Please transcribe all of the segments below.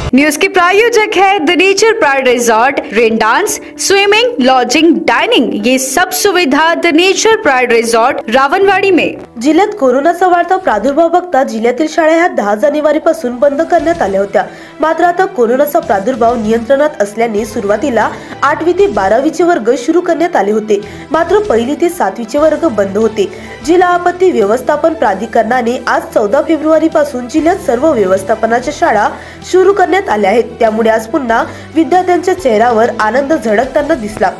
News के प्रायोजक है the nature pride resort. Rain dance, swimming, lodging, dining ये सब सुविधा the nature pride resort Ravanwadi में। जिल्ह्यात कोरोनाचा वाढता प्रादुर्भाव बघता जिल्ह्यातील शाळा ह्या 10 जानेवारीपासून बंद करण्यात आल्या होत्या। मात्र आता कोरोनाचा प्रादुर्भाव नियंत्रणात असल्याने सुरुवातीला 8वी ते 12वीचे वर्ग सुरू करण्यात आले होते, मात्र 1ली ते 7वीचे वर्ग बंद होते। जिल्हा आपत्ती व्यवस्थापन प्राधिकरणाने आज 14 फेब्रुवारी पासून जिल्ह्यात सर्व व्यवस्थापनाच्या शाळा सुरू करण्यात आल्या आहेत। त्यामुळे आज पुन्हा विद्यार्थ्यांच्या चेहऱ्यावर आनंद झळकताना दिसला।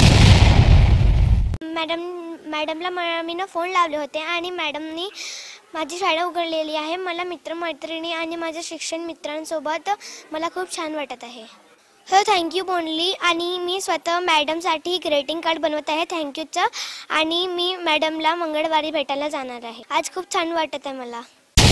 मॅडमला मी फोन लावले होते आणि मॅडमनी माझी शाळा उघडलेली आहे। मला मित्रमैत्रिणी आणि माझ्या शिक्षण मित्रांसोबत मला खूप छान वाटत आहे। हो, थँक्यू बोनली। आणि मी स्वतः मॅडमसाठी ग्रीटिंग कार्ड बनवत आहे थँक्यूचं, आणि मी मॅडमला मंगळवारी भेटायला जाणार आहे। आज खूप छान वाटत आहे मला।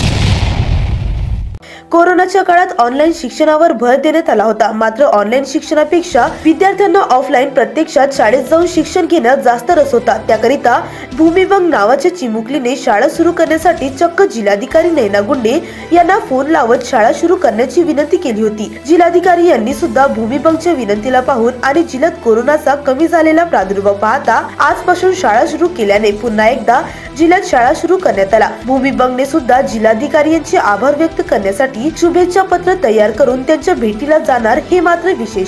कोरोनाच्या काळात ऑनलाईन शिक्षणावर भर देण्यात आला होता, मात्र ऑनलाईन शिक्षणापेक्षा विद्यार्थ्यांना ऑफलाईन प्रत्यक्षात शाळेत जाऊन शिक्षण घेण्यात जास्त रस होता। त्याकरिता भूमिबंग नावाच्या चिमुकलीने शाळा सुरू करण्यासाठी चक्क जिल्हाधिकारी नैना गुंडे यांना फोन लावत शाळा सुरू करण्याची विनंती केली होती। जिल्हाधिकारी यांनी सुद्धा भूमिबंगच्या विनंतीला पाहून आणि जिल्ह्यात कोरोनाचा कमी झालेला प्रादुर्भाव पाहता आजपासून शाळा सुरू केल्याने पुन्हा एकदा जिल्ह्यात शाळा सुरू करण्यात आला। भूमिबंगने सुद्धा जिल्हाधिकारी यांचे आभार व्यक्त करण्यासाठी शुभेच्छा पत्र तयार करून त्यांच्या भेटीला जाणार हे मात्र विशेष।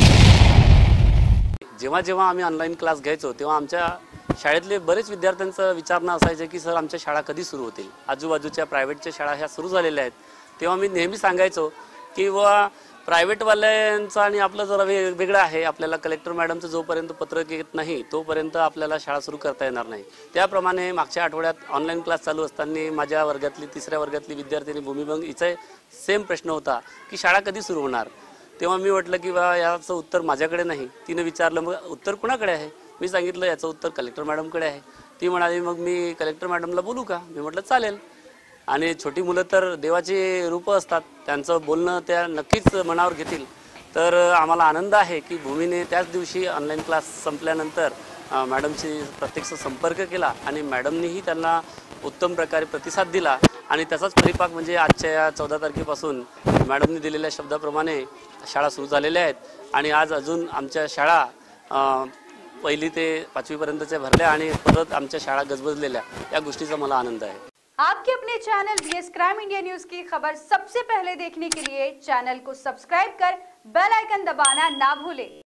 जेव्हा आम्ही ऑनलाईन क्लास घ्यायचो तेव्हा आमच्या शाळेतले बरेच विद्यार्थ्यांचं विचारणं असायचं की सर आमच्या शाळा कधी सुरू होतील। आजूबाजूच्या प्रायव्हेटच्या शाळा ह्या सुरू झालेल्या आहेत, तेव्हा मी नेहमी सांगायचो की वा प्रायव्हेटवाल्यांचं आणि आपलं जरा वेगळं आहे। आपल्याला कलेक्टर मॅडमचं जोपर्यंत पत्रक येत नाही तोपर्यंत आपल्याला शाळा सुरू करता येणार नाही। त्याप्रमाणे मागच्या आठवड्यात ऑनलाईन क्लास चालू असताना माझ्या वर्गातली 3ऱ्या वर्गातली विद्यार्थिनी भूमिबंग हिचा सेम प्रश्न होता की शाळा कधी सुरू होणार। तेव्हा मी म्हटलं की बा याचं उत्तर माझ्याकडे नाही। तिने विचारलं मग उत्तर कुणाकडे आहे? मी सांगितलं याचं उत्तर कलेक्टर मॅडमकडे आहे। ती म्हणाली मग मी कलेक्टर मॅडमला बोलू का? मी म्हटलं चालेल। आणि छोटी मुलं तर देवाचे रूप असतात, त्यांचं बोलणं त्या नक्कीच मनावर घेतील। तर आम्हाला आनंद आहे की भूमीने त्याच दिवशी ऑनलाईन क्लास संपल्यानंतर मॅडमशी प्रत्यक्ष संपर्क केला आणि मॅडमनीही त्यांना उत्तम प्रकारे प्रतिसाद दिला आणि त्याचाच परिपाक म्हणजे आजच्या या 14 तारखेपासून मॅडमनी दिलेल्या शब्दाप्रमाणे शाळा सुरू झालेल्या आहेत। आणि आज अजून आमच्या शाळा 1ली ते 5वी पर्यंतच्या भरल्या आणि परत आमच्या शाळा गजबजलेल्या, या गोष्टीचा मला आनंद आहे। आपके अपने channel BS crime India news की खबर सबसे पहले देखने के लिए चैनल को सब्सक्राइब कर बेल आइकन दबाना ना भूलें।